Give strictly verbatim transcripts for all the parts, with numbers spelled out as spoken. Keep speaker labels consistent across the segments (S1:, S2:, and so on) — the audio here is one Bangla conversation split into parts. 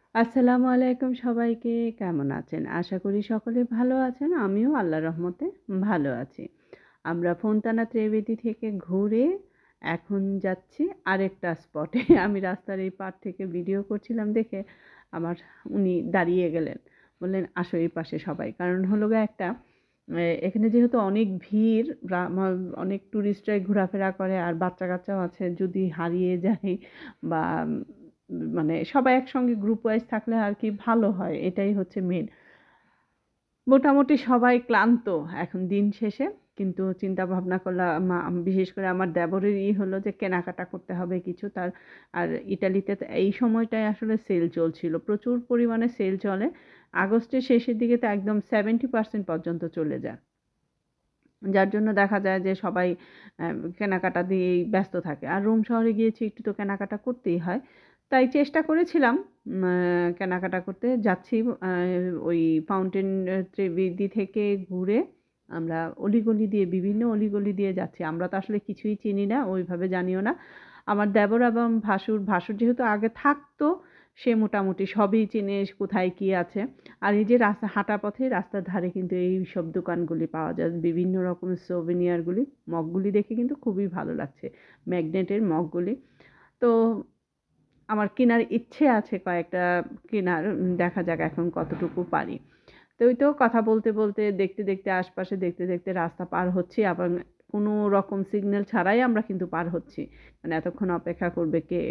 S1: আসসালামু আলাইকুম সবাইকে। কেমন আছেন? আশা করি সকলে ভালো আছেন। আমিও আল্লাহর রহমতে ভালো আছি। আমরা ফোনটানা ত্রিবেদী থেকে ঘুরে এখন যাচ্ছি আরেকটা স্পটে। আমি রাস্তার এই পার থেকে ভিডিও করছিলাম দেখে আমার উনি দাঁড়িয়ে গেলেন। বললেন, "আসো এই পাশে সবাই।" কারণ হলো গিয়ে একটা এ এখানে যেহেতু অনেক ভিড়, রা মা অনেক টুরিস্টরাই ঘোরাফেরা করে আর বাচ্চা-কাচ্চাও আছে। যদি হারিয়ে যায় বা উম মানে সবাই একসঙ্গে গ্রুপ ওয়াইজ থাকলে আর কি ভালো হয়। এটাই হচ্ছে মেইন। মোটামুটি সবাই ক্লান্ত এখন দিন শেষে। কিন্তু চিন্তা ভাবনা করলাম মা বিশেষ করে আমার দেবরের ই হলো যে কেনাকাটা করতে হবে কিছু তার। আর ইটালিতে তো এই সময়টায় আসলে সেল চলছিল। প্রচুর পরিমাণে সেল চলে। আগস্টের শেষের দিকে তো একদম সত্তর পার্সেন্ট পর্যন্ত চলে যায়। যার জন্য দেখা যায় যে সবাই অ্যা কেনাকাটা দিয়েই ব্যস্ত থাকে। আর রোম শহরে গিয়েছি একটু তো কেনাকাটা করতেই হয়। তাই চেষ্টা করেছিলাম উম আ কেনাকাটা করতে। যাচ্ছি আ ওই ফাউন্টেন আ ত্রিবেদী থেকে ঘুরে আমরা অলিগলি দিয়ে বিভিন্ন অলিগলি দিয়ে যাচ্ছি। আমরা তো আসলে কিছুই চিনি না, ওইভাবে জানিও না। আমার দেবর এবং ভাসুর, ভাসুর যেহেতু আগে থাকতো, সে মোটামুটি সবই চিনে কোথায় কি আছে। আর এই যে রাস্তা হাঁটা পথে রাস্তার ধারে কিন্তু এইসব দোকানগুলি পাওয়া যায়। বিভিন্ন রকমের সোভেনিয়ারগুলি, মগগুলি দেখে কিন্তু খুবই ভালো লাগছে। ম্যাগনেটের মগগুলি। তো আমার কেনার ইচ্ছে আছে কয়েকটা কেনার। উম দেখা যাক এখন কতটুকু পারি। তো ওই তো কথা বলতে, বলতে দেখতে, দেখতে আশপাশে দেখতে, দেখতে রাস্তা পার হচ্ছি। আবার কোনো রকম সিগন্যাল ছাড়াই আমরা কিন্তু পার হচ্ছি। মানে এতক্ষণ অপেক্ষা করবে কে?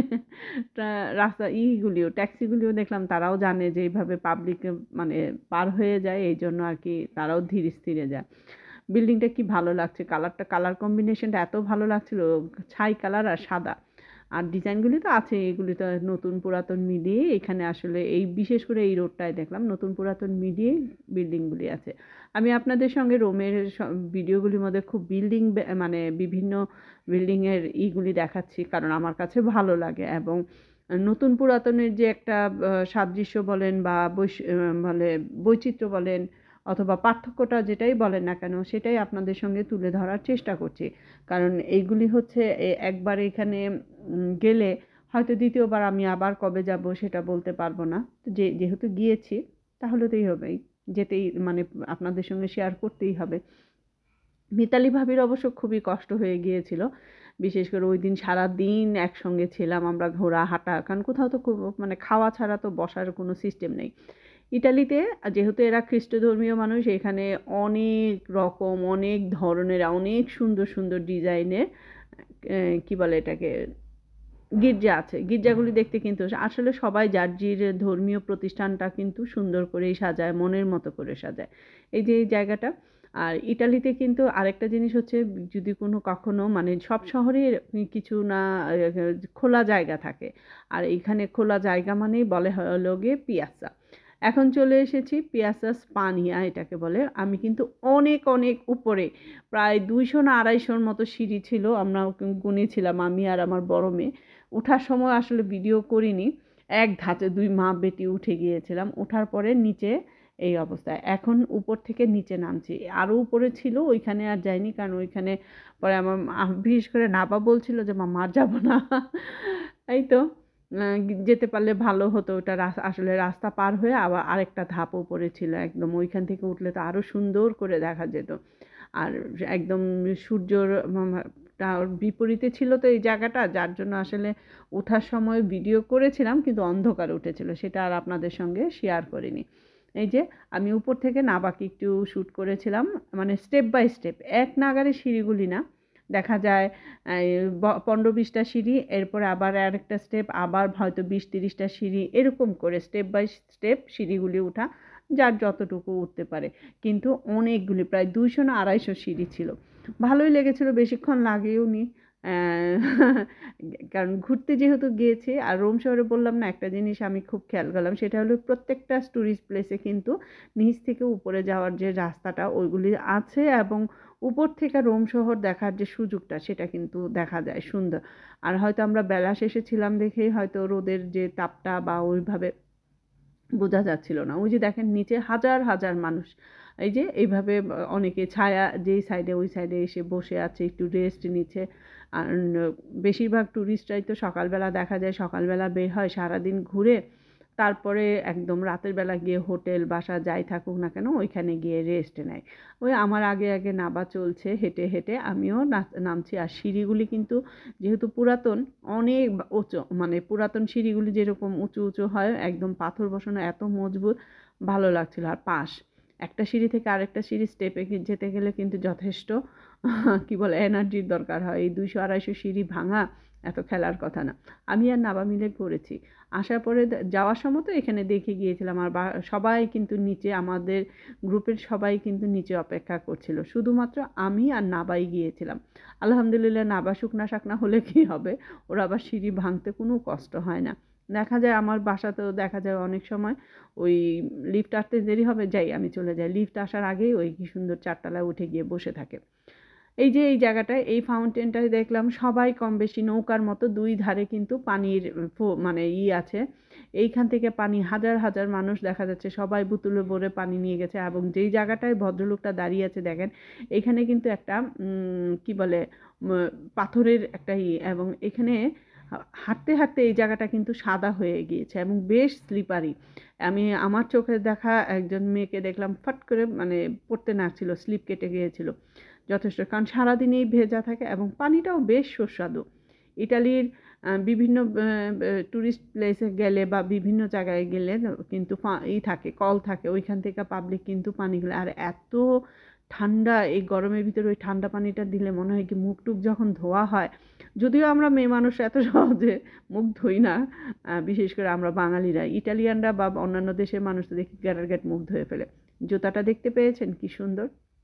S1: টা রাস্তা ইগুলিও ট্যাক্সিগুলিও দেখলাম তারাও জানে যে এইভাবে পাবলিক মানে পার হয়ে যায়। এইজন্য আরকি তারাও ধীরে স্থিরে যায়। বিল্ডিংটা কি ভালো লাগছে। কালারটা কালার কম্বিনেশনটা এত ভালো লাগছিল। ছাই কালার আর সাদা। আর ডিজাইনগুলি তো আছেই। এগুলি তো নতুন পুরাতন মিলিয়ে এখানে আসলে এই বিশেষ করে এই রোডটায় দেখলাম নতুন পুরাতন মিলিয়ে বিল্ডিংগুলি আছে। আমি আপনাদের সঙ্গে রোমের স ভিডিওগুলির মধ্যে খুব বিল্ডিং বে মানে বিভিন্ন বিল্ডিংয়ের ইগুলি দেখাচ্ছি। কারণ আমার কাছে ভালো লাগে এবং আ নতুন পুরাতনের যে একটা আ সাদৃশ্য বলেন বা বৈশ আ বলে বৈচিত্র্য বলেন অথবা পার্থক্যটা যেটাই বলেন না কেন সেটাই আপনাদের সঙ্গে তুলে ধরার চেষ্টা করছি। কারণ এইগুলি হচ্ছে এ একবার এখানে উম গেলে হয়তো দ্বিতীয় বার আমি আবার কবে যাবো সেটা বলতে পারব না। তো যে যেহেতু গিয়েছি তাহলে তো এই হবেই। যেতেই মানে আপনাদের সঙ্গে শেয়ার করতেই হবে। মিতালি ভাবির অবশ্য খুবই কষ্ট হয়ে গিয়েছিল। বিশেষ করে ওইদিন সারাদিন একসঙ্গে ছিলাম আমরা ঘোরা, হাঁটা। কারণ কোথাও তো খুব মানে খাওয়া ছাড়া তো বসার কোনো সিস্টেম নেই। ইটালিতে আ যেহেতু এরা খ্রিস্টধর্মীয় মানুষ এখানে অনেক রকম, অনেক ধরনের, অনেক সুন্দর, সুন্দর ডিজাইনের অ্যা কি বলে এটাকে? গির্জা আছে। গির্জাগুলি দেখতে কিন্তু আসলে সবাই যার জির ধর্মীয় প্রতিষ্ঠানটা কিন্তু সুন্দর করেই সাজায়, মনের মতো করে সাজায়। এই যে এই জায়গাটা। আর ইটালিতে কিন্তু আরেকটা জিনিস হচ্ছে যদি কোনো কখনো মানে সব শহরে কিছু না এ খোলা জায়গা থাকে। আর এইখানে খোলা জায়গা মানেই বলে হলো গিয়ে পিয়াজ্জা। এখন চলে এসেছি পিয়াজ্জা স্পানিয়া এটাকে বলে। আমি কিন্তু অনেক, অনেক উপরে প্রায় দুইশো না আড়াইশোর মতো সিঁড়ি ছিল। আমরা গুনেছিলাম আমি আর আমার বড় মেয়ে। উঠার সময় আসলে ভিডিও করিনি। এক ধাঁচে দুই মা-বেটি উঠে গিয়েছিলাম। উঠার পরে নিচে এই অবস্থা। এখন উপর থেকে নিচে নামছি। আরও উপরে ছিল ওইখানে আর যাইনি। কারণ ওইখানে পরে আমার মা বিশেষ করে নাবা বলছিল যে, "মাম্মা আর যাব না।" এই তো আ যেতে পারলে ভালো হতো। ওটা রাস আসলে রাস্তা পার হয়ে আবার আরেকটা ধাপ উপরে ছিল একদম। ওইখান থেকে উঠলে তো আরও সুন্দর করে দেখা যেত। আর একদম সূর্যর মামা টার বিপরীতে ছিল তো এই জায়গাটা যার জন্য আসলে ওঠার সময় ভিডিও করেছিলাম কিন্তু অন্ধকার উঠেছিল সেটা আর আপনাদের সঙ্গে শেয়ার করিনি। এই যে আমি উপর থেকে নাবাকে একটু শ্যুট করেছিলাম মানে স্টেপ বাই স্টেপ এক নাগাড়ে সিঁড়িগুলি না দেখা যায় এই ব পনেরো বিশ টা সিঁড়ি এরপরে আবার আরেকটা স্টেপ আবার হয়তো বিশ ত্রিশ টা সিঁড়ি এরকম করে স্টেপ বাই স্টেপ সিঁড়িগুলি উঠা যার যতটুকু উঠতে পারে। কিন্তু অনেকগুলি প্রায় দুইশো না আড়াইশো সিঁড়ি ছিল। ভালোই লেগেছিল বেশিক্ষণ লাগেওনি। অ্যা কারণ ঘুরতে যেহেতু গিয়েছি আর রোম শহরে বললাম না একটা জিনিস আমি খুব খেয়াল করলাম সেটা হলো প্রত্যেকটা টুরিস্ট প্লেসে কিন্তু নিচ থেকে উপরে যাওয়ার যে রাস্তাটা ওইগুলি আছে এবং উপর থেকে রোম শহর দেখার যে সুযোগটা সেটা কিন্তু দেখা যায় সুন্দর। আর হয়তো আমরা বেলা শেষে ছিলাম দেখেই হয়তো রোদের যে তাপটা বা ওইভাবে বোঝা যাচ্ছিল না। ওই যে দেখেন নিচে হাজার, হাজার মানুষ। এই যে এইভাবে অ অনেকে ছায়া যেই সাইডে ওই সাইডে এসে বসে আছে, একটু রেস্ট নিচ্ছে। আর ন বেশিরভাগ টুরিস্টরাই তো সকালবেলা দেখা যায় সকালবেলা বের হয় সারাদিন ঘুরে তারপরে একদম রাতের বেলা গিয়ে হোটেল বাসা যাই থাকুক না কেন ওইখানে গিয়ে রেস্ট নেয়। ওই আমার আগে আগে নাবা চলছে হেঁটে হেঁটে আমিও নামছি। আর সিঁড়িগুলি কিন্তু যেহেতু পুরাতন অনেক উঁচু, মানে পুরাতন সিঁড়িগুলি যেরকম উঁচু উঁচু হয় একদম পাথর বসানো, এত মজবুত, ভালো লাগছিল। আর পাশ একটা সিঁড়ি থেকে আরেকটা সিঁড়ি স্টেপে যেতে গেলে কিন্তু যথেষ্ট কি বলে এনার্জির দরকার হয়। এই দুইশো আড়াইশো সিঁড়ি ভাঙা এত খেলার কথা না। আমি আর নাবা মিলে করেছি। আসার পরে যাওয়ার সময় তো এখানে দেখে গিয়েছিলাম। আর বা সবাই কিন্তু নিচে, আমাদের গ্রুপের সবাই কিন্তু নিচে অপেক্ষা করছিল, শুধুমাত্র আমি আর নাবাই গিয়েছিলাম। আলহামদুলিল্লাহ নাবা শুকনা শাকনা হলে কি হবে, ওরা আবার সিঁড়ি ভাঙতে কোনো কষ্ট হয় না। দেখা যায় আমার বাসাতেও দেখা যায় অনেক সময় ওই লিফট আসতে দেরি হবে, যাই আমি চলে যাই, লিফট আসার আগেই ওই কি সুন্দর চারতলায় উঠে গিয়ে বসে থাকে। এই যে এই জায়গাটায় এই ফাউন্টেনটায় দেখলাম সবাই কম বেশি নৌকার মতো দুই ধারে কিন্তু পানির মানে ই আছে। এইখান থেকে পানি হাজার হাজার মানুষ দেখা যাচ্ছে সবাই বোতলে ভরে পানি নিয়ে গেছে। এবং যেই জায়গাটায় ভদ্রলোকটা দাঁড়িয়ে আছে দেখেন, এখানে কিন্তু একটা কি বলে পাথরের একটা ই, এবং এখানে হাঁটতে হাঁটতে এই জায়গাটা কিন্তু সাদা হয়ে গিয়েছে এবং বেশ স্লিপারি। আমি আমার চোখে দেখা একজন মেয়েকে দেখলাম ফট করে মানে পড়তে নাড়ছিল, স্লিপ কেটে গিয়েছিল যথেষ্ট, কারণ সারাদিনেই ভেজা থাকে এবং পানিটাও বেশ সুস্বাদু। ইটালির বিভিন্ন ট্যুরিস্ট প্লেসে গেলে বা বিভিন্ন জায়গায় গেলে কিন্তু ই থাকে, কল থাকে, ওইখান থেকে পাবলিক কিন্তু পানিগুলো, আর এত ঠান্ডা এই গরমের ভিতরে ওই ঠান্ডা পানিটা দিলে মনে হয় কি মুখ টুক যখন ধোয়া হয়, যদিও আমরা মেয়ে মানুষ এত সহজে মুখ ধুই না, বিশেষ করে আমরা বাঙালিরা, ইটালিয়ানরা বা অন্যান্য দেশের মানুষ তো দেখি গ্যাটার গ্যাট মুখ ধুয়ে ফেলে। জুতাটা দেখতে পেয়েছেন কি সুন্দর,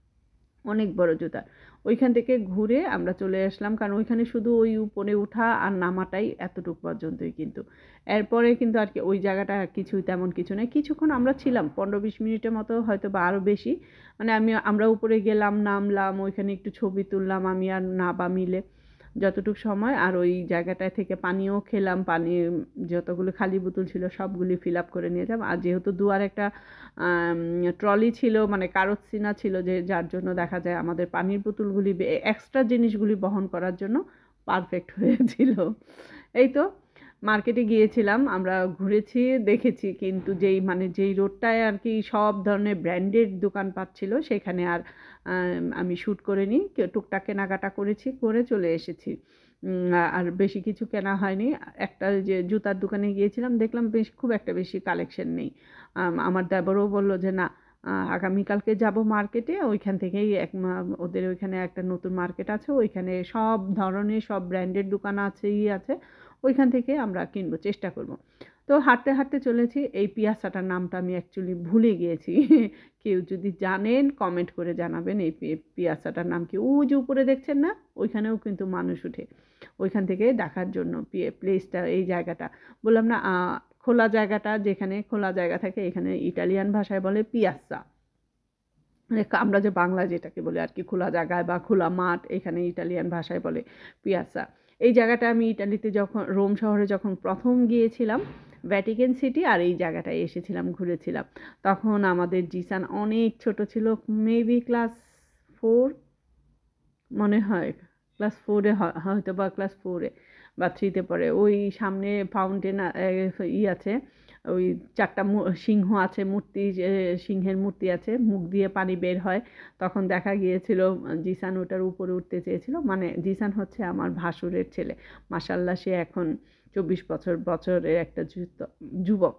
S1: অনেক বড় জুতা। ওইখান থেকে ঘুরে আমরা চলে আসলাম, কারণ ওইখানে শুধু ওই উপরে উঠা আর নামাটাই এতটুকু পর্যন্তই কিন্তু। এরপরে কিন্তু আর কি ওই জায়গাটা কিছুই তেমন কিছু নেই। কিছুক্ষণ আমরা ছিলাম পনেরো বিশ মিনিটের মতো হয়তো বা আরও বেশি, মানে আমি আমরা উপরে গেলাম, নামলাম, ওইখানে একটু ছবি তুললাম আমি আর নাবা মিলে যতটুকু সময়। আর ওই জায়গাটায় থেকে পানিও খেলাম, পানি যতগুলো খালি বোতল ছিল সবগুলি ফিল আপ করে নিয়ে যাব। আর যেহেতু দুয়ার একটা ট্রলি ছিল, মানে কারোৎসিনা ছিল, যে যার জন্য দেখা যায় আমাদের পানির বোতলগুলি এক্সট্রা জিনিসগুলি বহন করার জন্য পারফেক্ট হয়েছিল। এই তো মার্কেটে গিয়েছিলাম, আমরা ঘুরেছি দেখেছি, কিন্তু যেই মানে যেই রোডটায় আর কি সব ধরনের ব্র্যান্ডের দোকানপাট ছিল সেখানে আর আমি শ্যুট করে নিই, টুকটাক কেনাকাটা করেছি, করে চলে এসেছি। আর বেশি কিছু কেনা হয়নি। একটা যে জুতার দোকানে গিয়েছিলাম, দেখলাম বেশ খুব একটা বেশি কালেকশন নেই। আমার দেবরও বললো যে না আগামীকালকে যাব মার্কেটে, ওইখান থেকেই এক ওদের ওইখানে একটা নতুন মার্কেট আছে, ওইখানে সব ধরনের সব ব্র্যান্ডের দোকান আছে ই আছে, ওইখান থেকে আমরা কিনবো, চেষ্টা করব। তো হাঁটতে হাঁটতে চলেছি। এই পিয়াসাটার নামটা আমি অ্যাকচুয়ালি ভুলে গিয়েছি, কেউ যদি জানেন কমেন্ট করে জানাবেন এই পিয়াসাটার নাম কি। ওই যে উপরে দেখছেন না, ওইখানেও কিন্তু মানুষ উঠে, ওইখান থেকে দেখার জন্য প্লেসটা, এই জায়গাটা বললাম না খোলা জায়গাটা, যেখানে খোলা জায়গা থাকে এখানে ইটালিয়ান ভাষায় বলে পিয়াসা, মানে আমরা যে বাংলা যেটাকে বলে আর কি খোলা জায়গায় বা খোলা মাঠ, এখানে ইটালিয়ান ভাষায় বলে পিয়াসা। এই জায়গাটা আমি ইটালিতে যখন রোম শহরে যখন প্রথম গিয়েছিলাম, ভ্যাটিকান সিটি আর এই জায়গাটায় এসেছিলাম, ঘুরেছিলাম, তখন আমাদের জিসান অনেক ছোট ছিল, মেবি ক্লাস ফোর মনে হয়, ক্লাস ফোরে হয়তো বা ক্লাস ফোরে বা থ্রিতে পড়ে। ওই সামনে ফাউন্টেন ই আছে, ওই চারটা সিংহ আছে, মূর্তি, সিংহের মূর্তি আছে, মুখ দিয়ে পানি বের হয়, তখন দেখা গিয়েছিল জিসান ওটার উপরে উঠতে চেয়েছিল। মানে জিসান হচ্ছে আমার ভাসুরের ছেলে, মাশাআল্লাহ সে এখন চব্বিশ বছর বছরের একটা যুবক।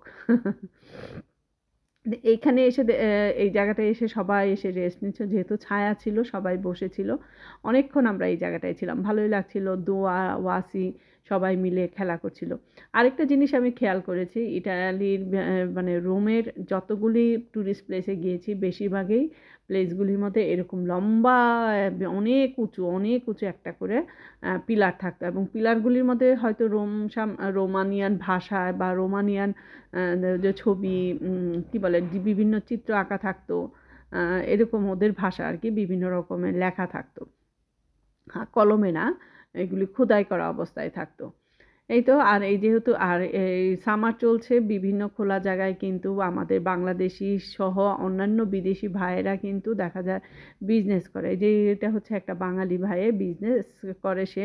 S1: এইখানে এসে এই জায়গাটায় এসে সবাই এসে রেস্ট নিচ্ছে, যেহেতু ছায়া ছিল সবাই বসেছিল, অনেকক্ষণ আমরা এই জায়গাটায় ছিলাম, ভালোই লাগছিল। দোয়া ওয়াসি সবাই মিলে খেলা করছিল। আরেকটা জিনিস আমি খেয়াল করেছি, ইটালির মানে রোমের যতগুলি ট্যুরিস্ট প্লেসে গিয়েছি বেশিরভাগই প্লেসগুলির মধ্যে এরকম লম্বা অনেক উঁচু অনেক উঁচু একটা করে পিলার থাকতো, এবং পিলারগুলির মধ্যে হয়তো রোম রোমানিয়ান ভাষায় বা রোমানিয়ান যে ছবি কি বলে বিভিন্ন চিত্র আঁকা থাকতো, এরকম ওদের ভাষা আর কি বিভিন্ন রকমের লেখা থাকতো, কলমে না, এগুলি খোদাই করা অবস্থায় থাকতো। এই তো। আর এই যেহেতু আর এই সামার চলছে, বিভিন্ন খোলা জায়গায় কিন্তু আমাদের বাংলাদেশি সহ অন্যান্য বিদেশি ভাইয়েরা কিন্তু দেখা যায় বিজনেস করে। যে এটা হচ্ছে একটা বাঙালি ভাইয়ে বিজনেস করে, সে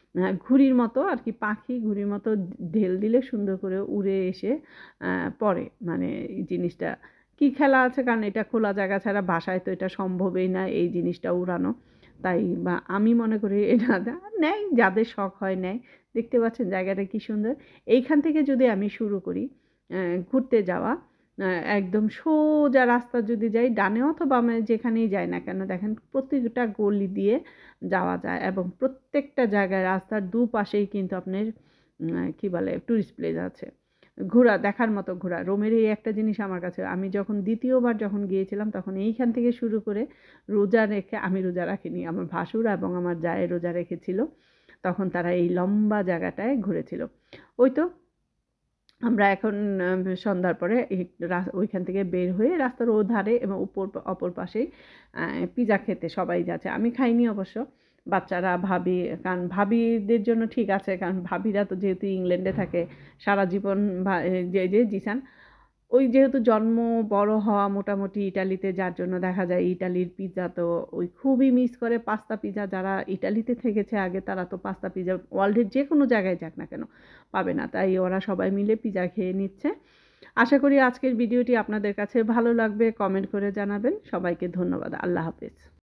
S1: আহ, ঘুড়ির মতো আর কি, পাখি ঘুড়ির মতো ঢেল দিলে সুন্দর করে উড়ে এসে আহ, পড়ে। মানে এই জিনিসটা কি খেলা আছে, কারণ এটা খোলা জায়গা ছাড়া বাসায় তো এটা সম্ভবই না এই জিনিসটা উড়ানো। তাই বা আমি মনে করি এটা নেয়, যাদের শখ হয় নেয়। দেখতে পাচ্ছেন জায়গাটা কি সুন্দর। এইখান থেকে যদি আমি শুরু করি আহ, ঘুরতে যাওয়া, আহ, একদম সোজা রাস্তা যদি যাই ডানে অথবা বামে যেখানেই যাই না কেন, দেখেন প্রত্যেকটা গলি দিয়ে যাওয়া যায় এবং প্রত্যেকটা জায়গায় রাস্তার দুপাশেই কিন্তু আপনার উম, কি বলে টুরিস্ট প্লেস আছে, ঘোরা দেখার মতো ঘোরা। রোমের এই একটা জিনিস আমার কাছে, আমি যখন দ্বিতীয়বার যখন গিয়েছিলাম তখন এইখান থেকে শুরু করে রোজা রেখে, আমি রোজা রাখিনি, আমার ভাসুর এবং আমার জায়ে রোজা রেখেছিল, তখন তারা এই লম্বা জায়গাটায় ঘুরেছিল। ওই তো আমরা এখন আহ, সন্ধ্যার পরে এই রা- ওইখান থেকে বের হয়ে রাস্তার ও ধারে এবং উপর অপর পাশেই পিৎজা খেতে সবাই যাচ্ছে। আমি খাইনি অবশ্য, বাচ্চারা ভাবি, কারণ ভাবিদের জন্য ঠিক আছে, কারণ ভাবিরা তো যেহেতু ইংল্যান্ডে থাকে সারা জীবন, ভা- এ, যে যে জিসান ওই যেহেতু জন্ম বড় হওয়া মোটামুটি ইটালিতে, যার জন্য দেখা যায় ইটালির পিৎজা তো ওই খুবই মিস করে। পাস্তা পিৎজা যারা ইটালিতে থেকেছে আগে তারা তো পাস্তা পিৎজা ওয়ার্ল্ডের যে কোনো জায়গায় যাক না কেন পাবে না, তাই ওরা সবাই মিলে পিৎজা খেয়ে নিচ্ছে। আশা করি আজকের ভিডিওটি আপনাদের কাছে ভালো লাগবে, কমেন্ট করে জানাবেন। সবাইকে ধন্যবাদ, আল্লাহ হাফেজ।